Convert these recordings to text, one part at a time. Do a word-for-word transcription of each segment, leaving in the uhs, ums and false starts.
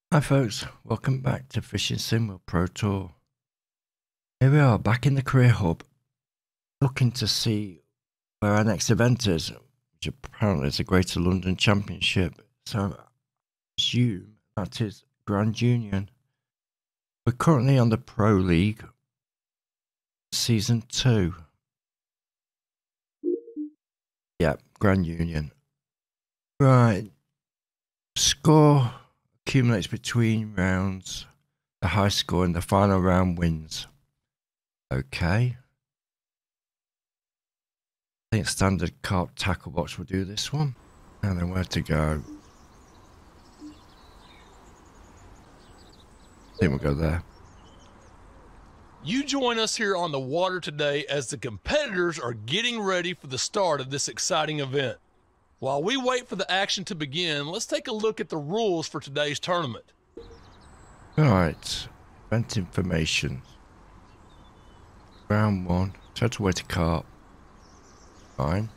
Hi folks, welcome back to Fishing Sim World Pro Tour. Here we are back in the career hub, looking to see where our next event is, which apparently is the Greater London Championship. So I assume that is Grand Union. We're currently on the Pro League, Season two. Yep, Grand Union. Right, score accumulates between rounds. The high score in the final round wins. Okay. I think standard carp tackle box will do this one. And then where to go? I think we'll go there. You join us here on the water today as the competitors are getting ready for the start of this exciting event. While we wait for the action to begin, let's take a look at the rules for today's tournament. Right, event information. Round one, total weight of carp. Fine.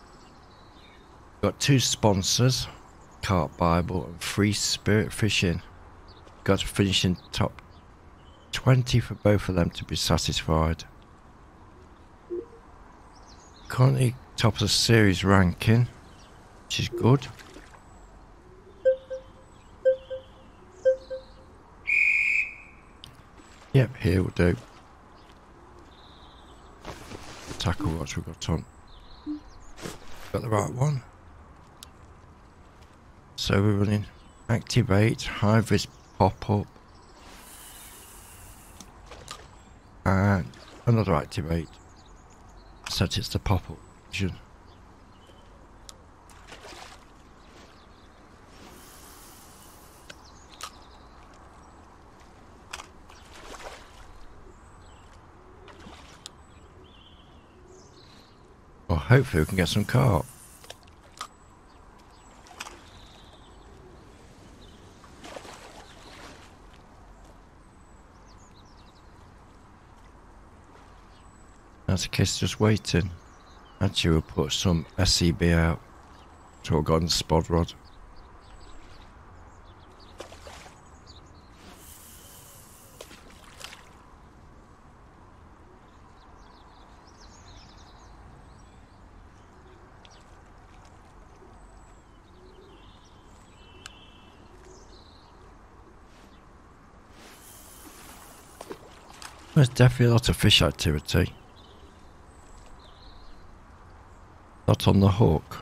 Got two sponsors, Carp Bible and Free Spirit Fishing. Got to finish in top twenty for both of them to be satisfied. Currently top of the series ranking, which is good. Yep, here will do. Tackle watch we've got on. Got the right one. So we're running activate, high vis pop up, and another activate. Set it's the pop up version. Well, hopefully we can get some carp. That's a case just waiting. Actually, we'll put some S E B out to our golden spod rod. There's definitely a lot of fish activity. Not on the hook.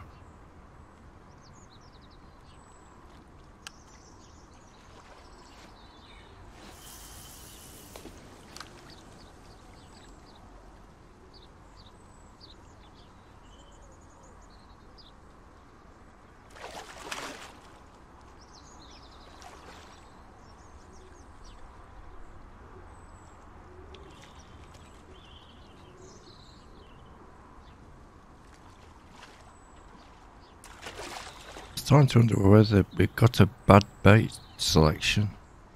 Starting to wonder whether we got a bad bait selection.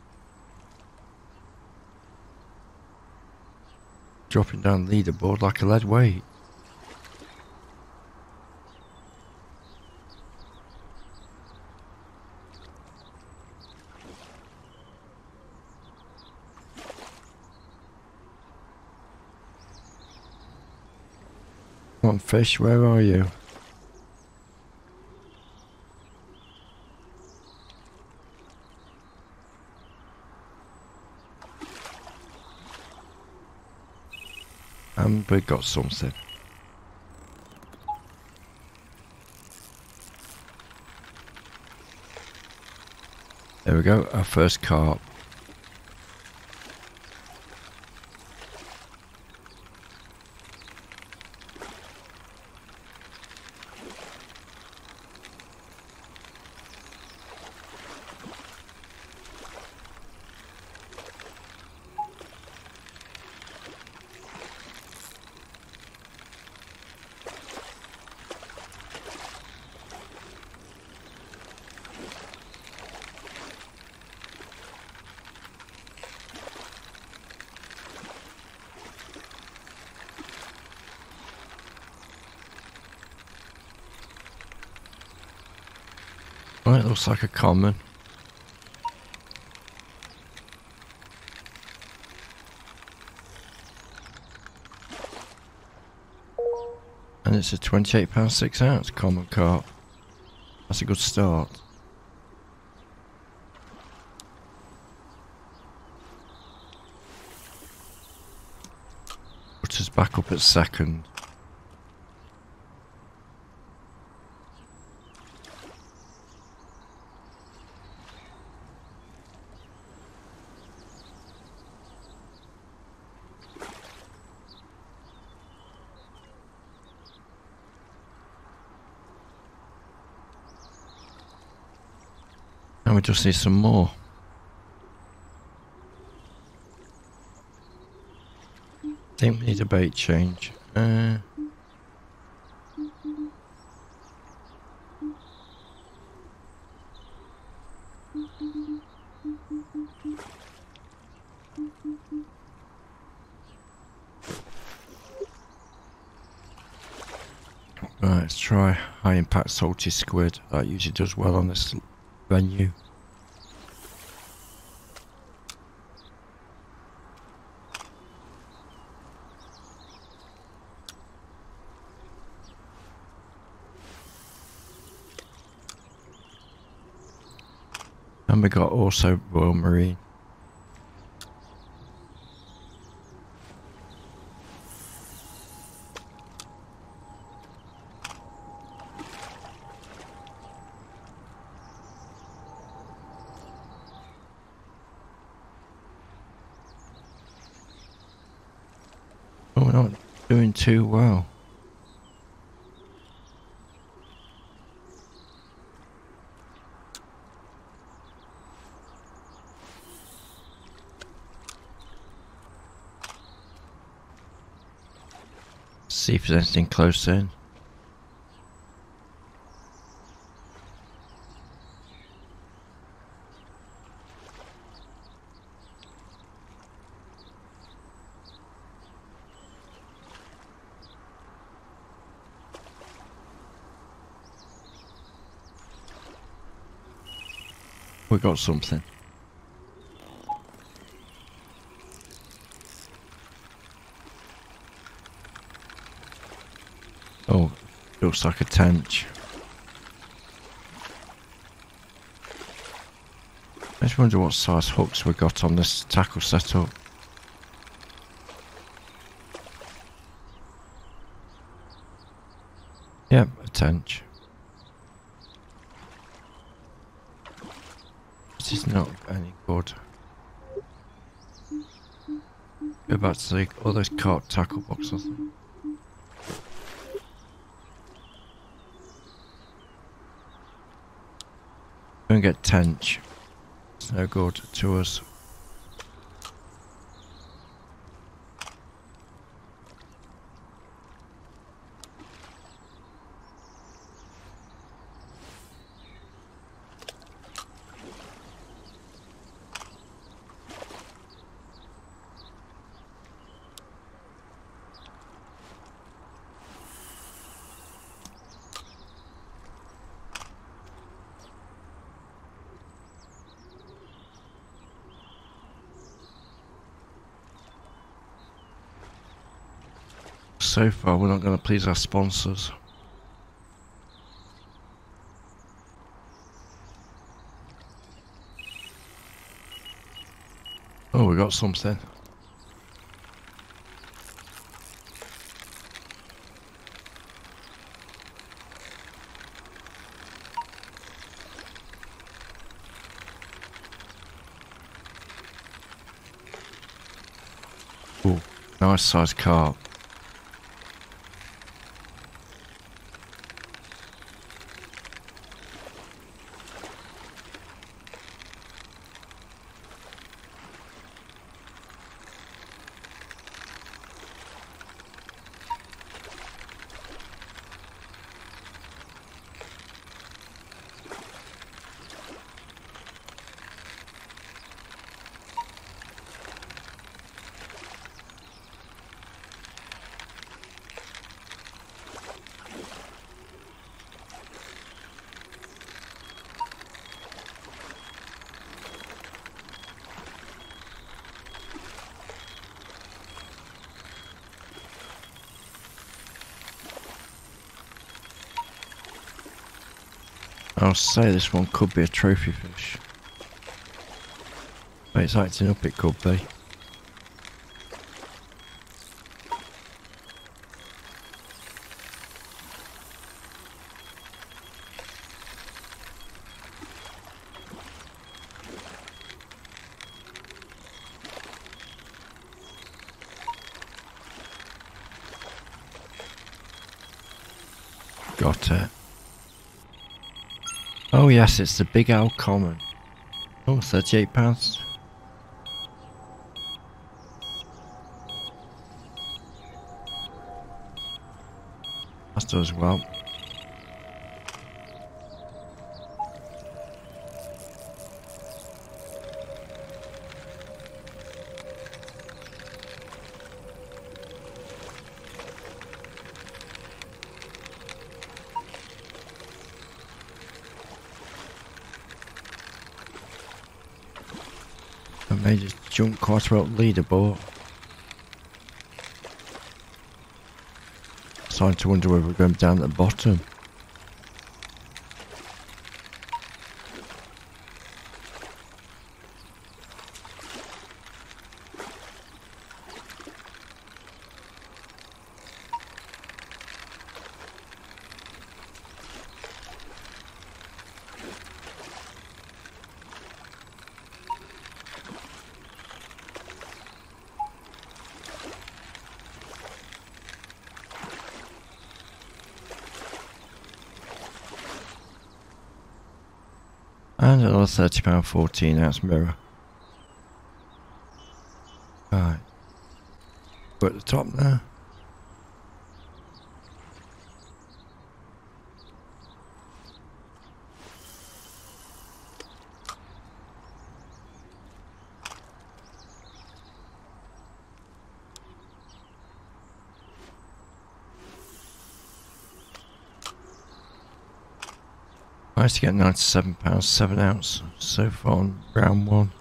Dropping down leaderboard like a lead weight. Come on fish, where are you? And we got something. There we go, our first carp. Well, it looks like a common. And it's a twenty-eight pound six ounce common carp. That's a good start. Put us back up at second. And we just need some more. I think we need a bait change. Uh, right, let's try high impact salty squid. That usually does well on this venue. And we got also Royal Marine. Oh, we're not doing too well. See if there's anything close in. We got something. Oh, looks like a tench. I just wonder what size hooks we got on this tackle setup. Yep, a tench. This is not any good. Go back to the other carp tackle box, I think. Don't get tench. It's no good to us. So far, we're not going to please our sponsors. Oh, we got something. Oh, nice sized carp. I'll say this one could be a trophy fish. But it's acting up, it could be. Got it. Oh yes, it's the Big Owl Common. Oh, thirty-eight pounds. That does well. I may just jump quite well leaderboard. Starting to wonder whether we're going down at the bottom. And another thirty pound fourteen ounce mirror. Right. We're at the top now. I managed to get ninety-seven pounds seven ounce so far on round one.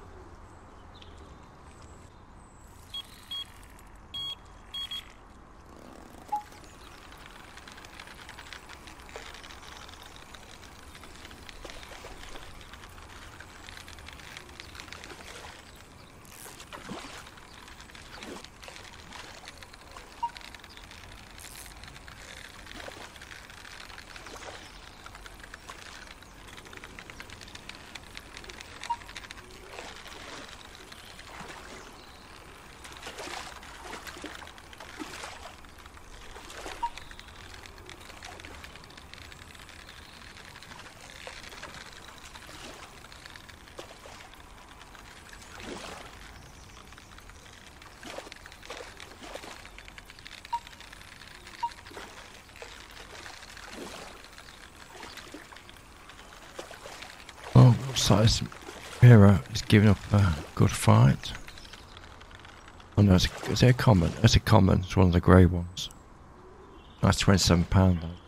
Oh, looks like this mirror is giving up a good fight. Oh no, it's a, is it a common? It's a common, it's one of the grey ones. That's twenty-seven pounds though.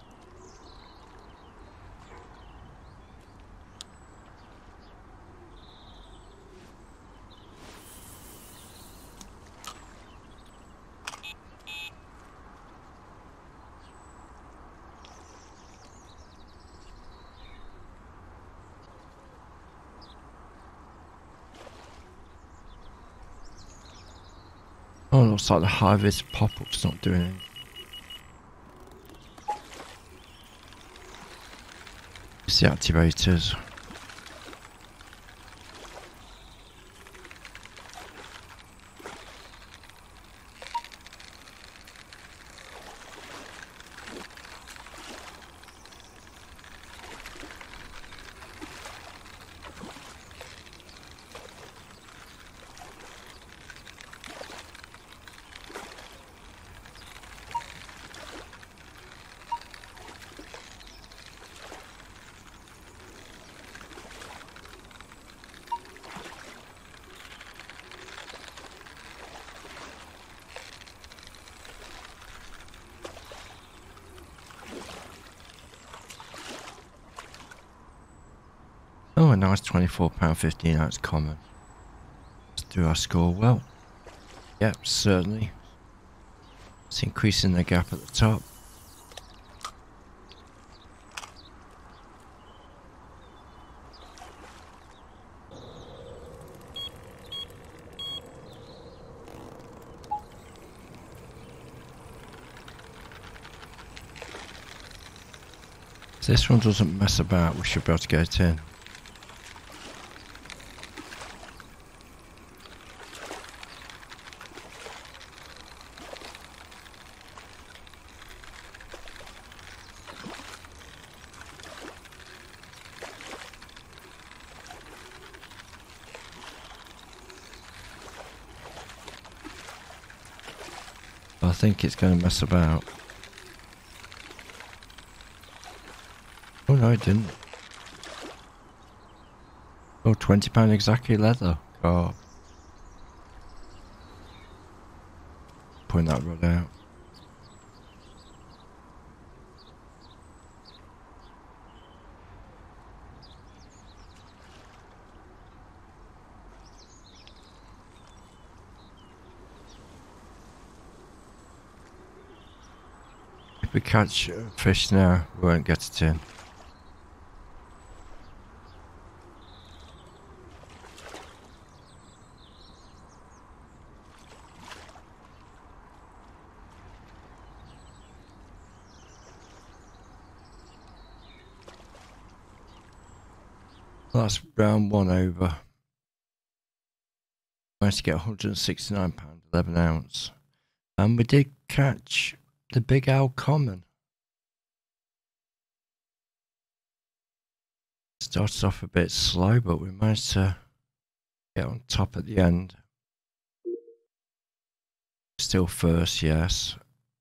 Oh, it looks like the high-vis pop-up's not doing anything. It's the activators. Oh, a nice twenty-four pound fifteen ounce common. Let's do our score well. Yep, certainly. It's increasing the gap at the top. If this one doesn't mess about, we should be able to get in. I think it's going to mess about. Oh no, it didn't. Oh, twenty pound exactly leather. Carp. Putting that rod out. If we catch a fish now, we won't get it in. That's round one over. Managed to get one hundred and sixty-nine pounds, eleven ounce. And we did catch the big owl common. Started off a bit slow, but we managed to get on top at the end. Still first, yes.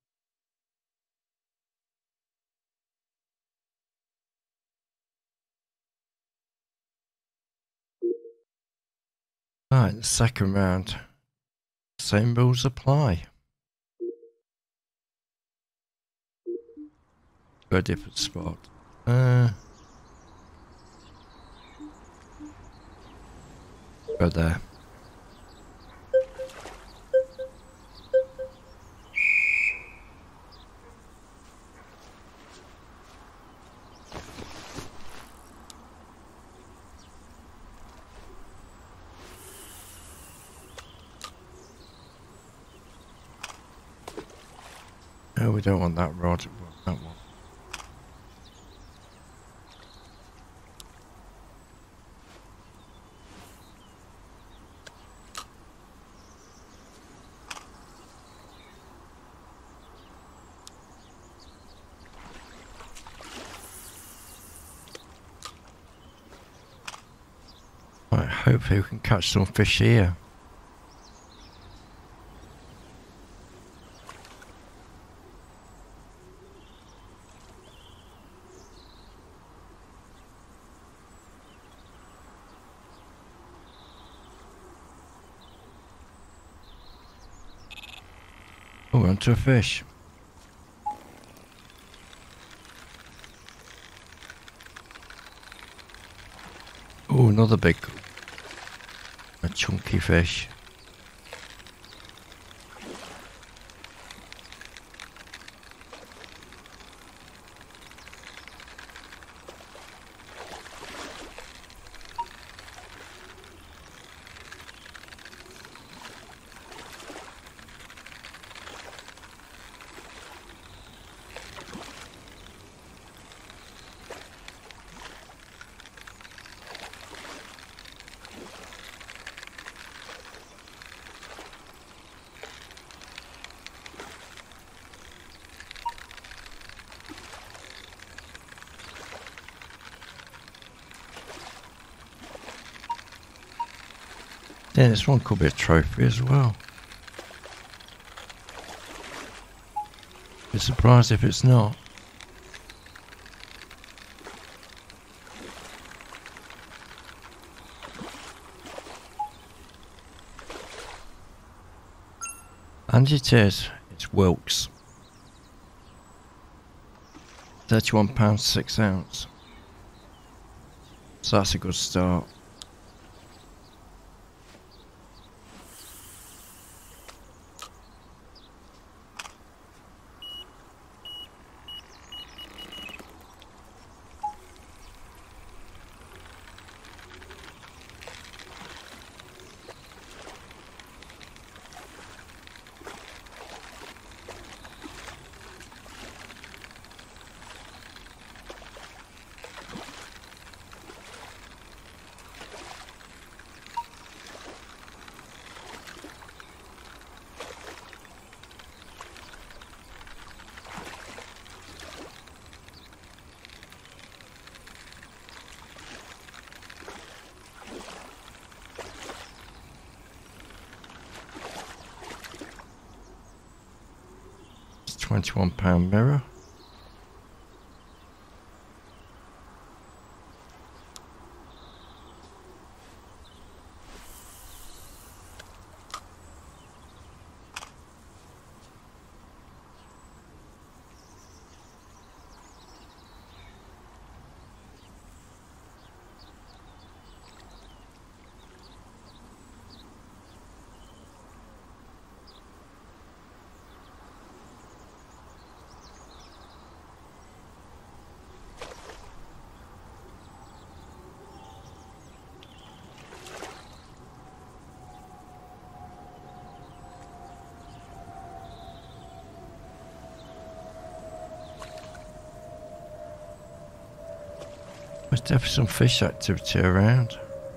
Right, the second round. Same rules apply. Go a different spot. Uh, go there. No, we don't want that rod. We want that one. Right, hopefully we can catch some fish here. Oh, we're onto a fish. Oh, another big, a chunky fish. Yeah, this one could be a trophy as well. Be surprised if it's not. And it is. It's Wilkes. thirty-one pounds six ounce. So that's a good start. twenty-one pound mirror. There's definitely some fish activity around.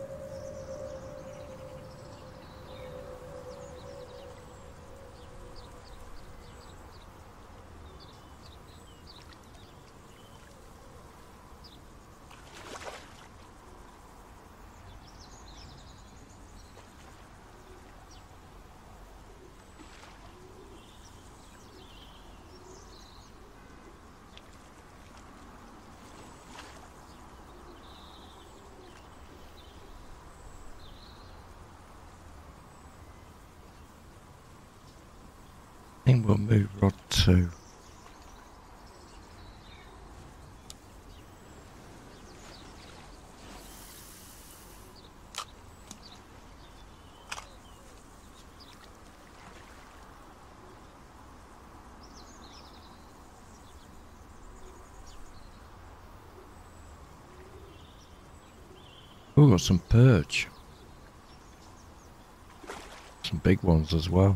I think we'll move rod two. We've got some perch. Some big ones as well.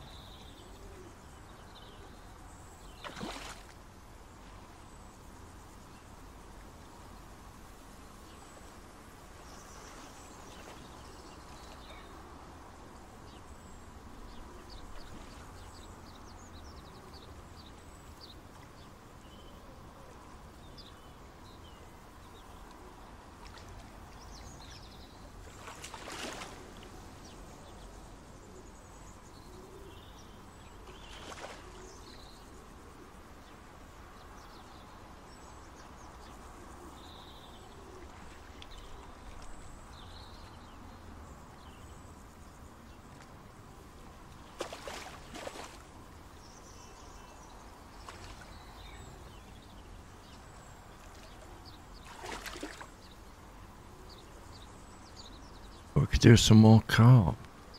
We could do some more carp.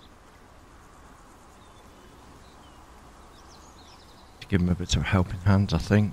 To give them a bit of a helping hand, I think.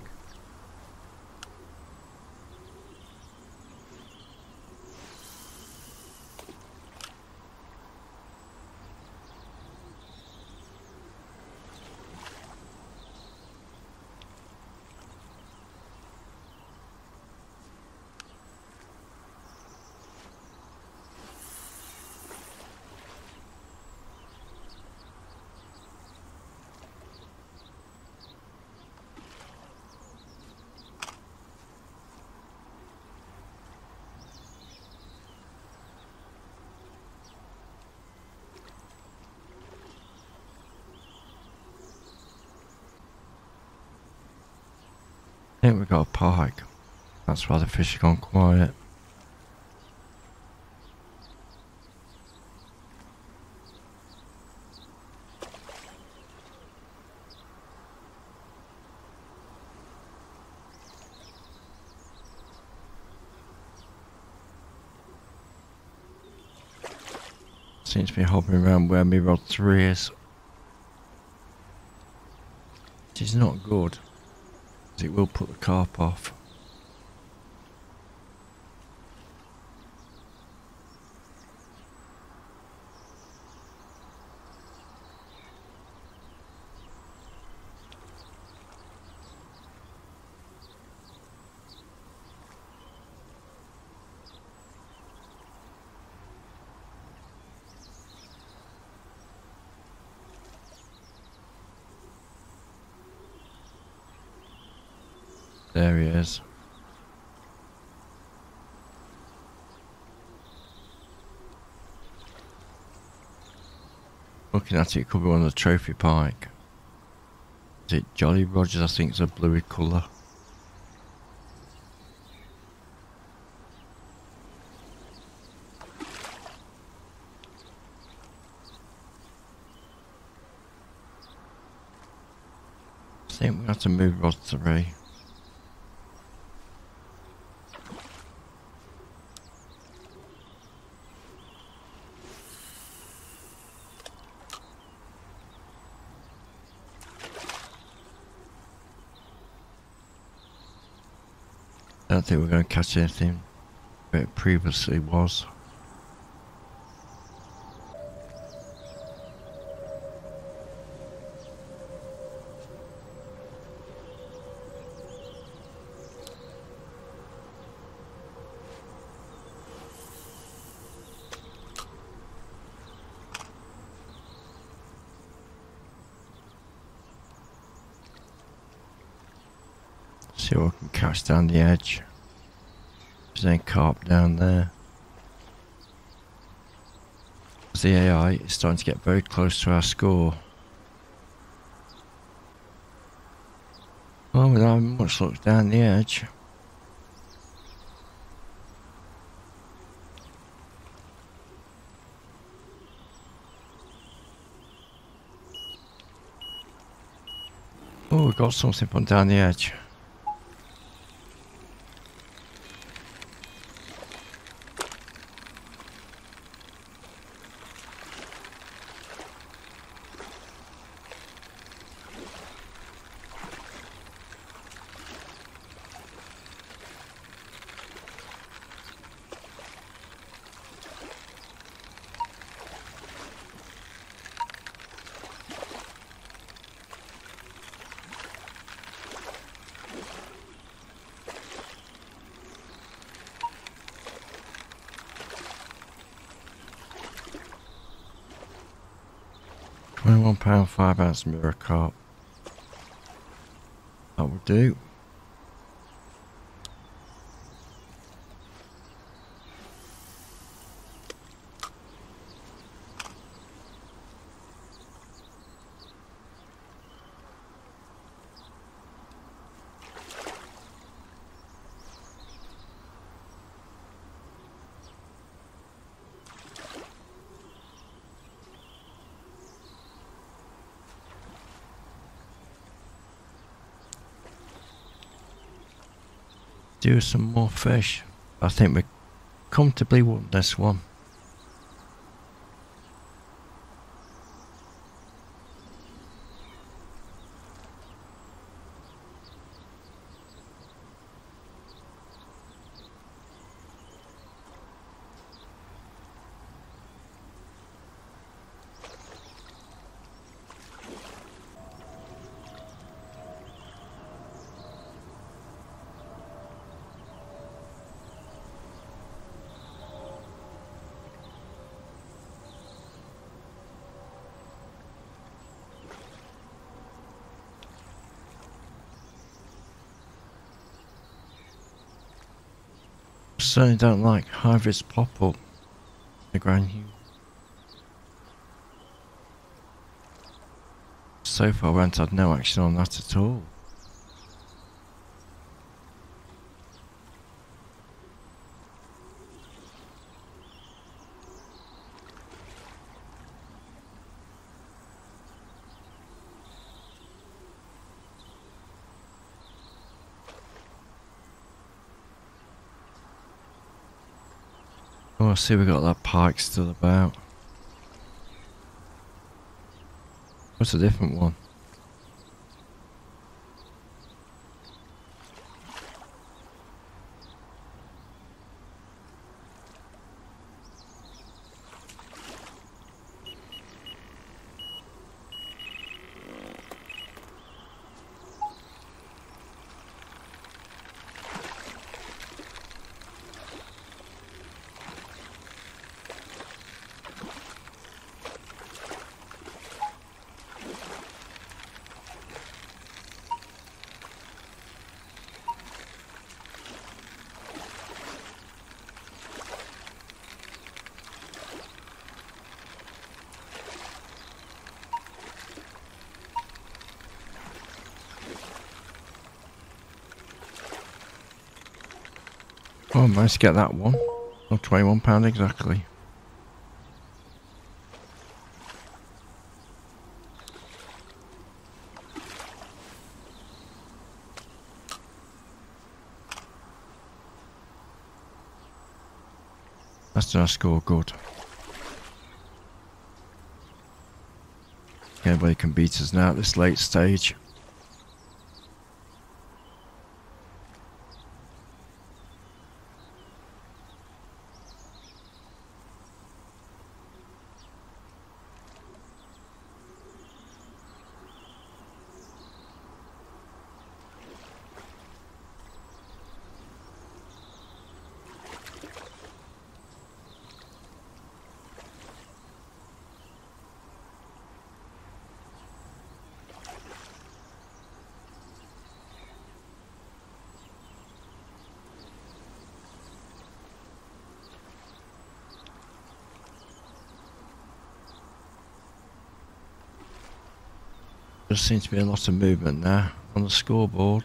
I think we've got a pike. That's why the fish have gone quiet. Seems to be hopping around where my rod three is. Which is not good. It will put the carp off. There he is. Looking at it, it could be one of the trophy pike. Is it Jolly Rogers? I think it's a bluey colour. I think we have to move rod three. I don't think we're going to catch anything where it previously was. See what we can catch down the edge. There's any carp down there. The A I is starting to get very close to our score. Well, without having much luck down the edge. Oh, we got something from down the edge. twenty-one pound five ounce mirror carp. That will do. Do some more fish. I think we comfortably won this one. Certainly don't like hybrids pop up the granule. So far we haven't had no action on that at all. Oh, I see we got that pike still about. What's a different one? Oh, managed to get that one. Oh, twenty-one pounds exactly. That's gonna score good. Anybody can beat us now at this late stage. There seems to be a lot of movement there on the scoreboard.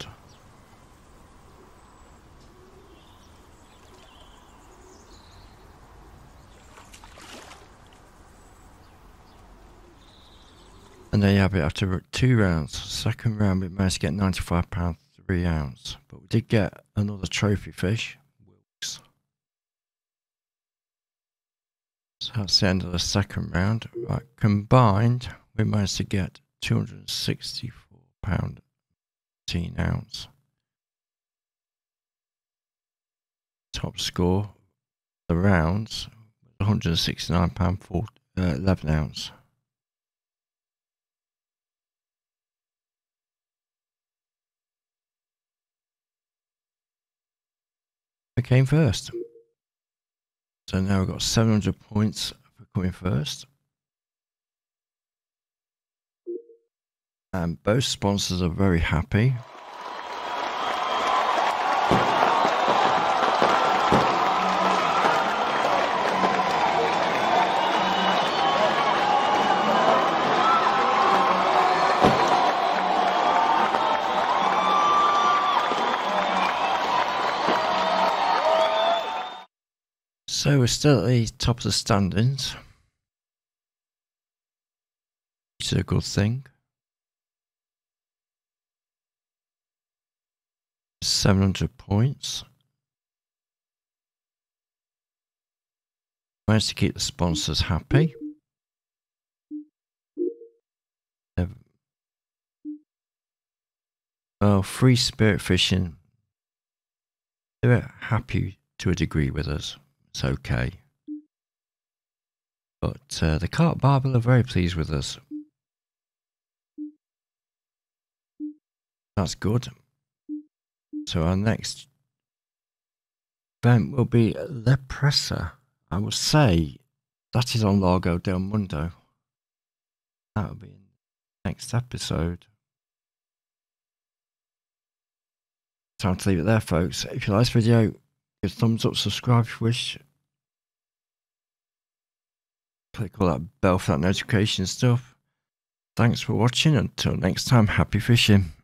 And there you have it after two rounds. Second round we managed to get ninety-five pounds three ounce. But we did get another trophy fish. Wilkes. So that's the end of the second round. Right, combined we managed to get two hundred sixty-four pounds fifteen ounce. Top score the rounds one hundred sixty-nine pounds eleven ounce. I came first. So now we've got seven hundred points for coming first. And both sponsors are very happy. So we're still at the top of the standings, which is a good thing. seven hundred points. Managed to keep the sponsors happy. Well, Free Spirit Fishing, they're happy to a degree with us. It's okay. But uh, the Carp Barbel are very pleased with us. That's good. So our next event will be Le Pressa. I would say that is on Largo del Mundo. That will be in the next episode. Time to leave it there, folks. If you like this video, give a thumbs up, subscribe if you wish. Click all that bell for that notification stuff. Thanks for watching. Until next time, happy fishing.